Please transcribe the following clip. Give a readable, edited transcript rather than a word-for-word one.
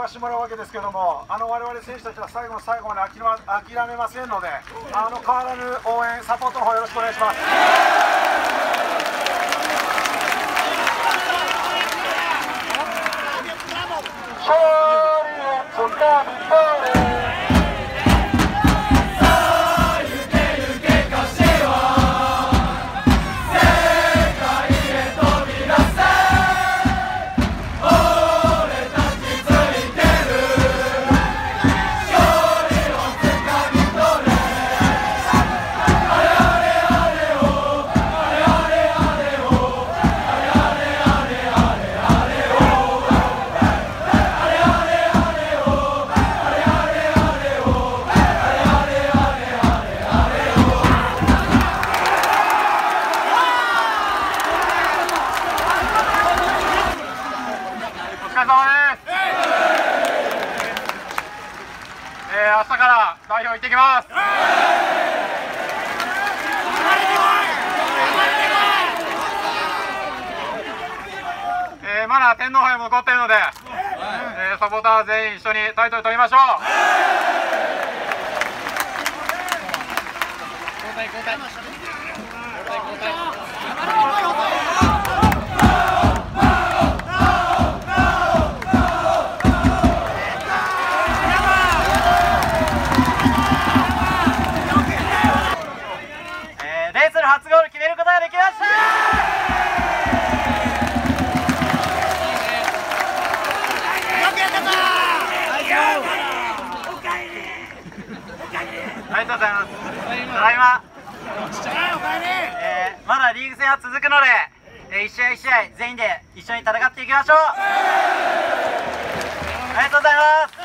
させてもらうわけですけども、我々選手たちは最後の最後まで諦めませんので、変わらぬ応援、サポートの方よろしくお願いします。勝利をつかみ取れ。お疲れ様です。明日から代表行ってきます。まだ天皇杯も残っているので、サポーター全員一緒にタイトル取りましょう。交代。レースの初ゴール決めることができました。ありがとうございます。ただいま。まだリーグ戦は続くので、一試合一試合全員で一緒に戦っていきましょう。ありがとうございます。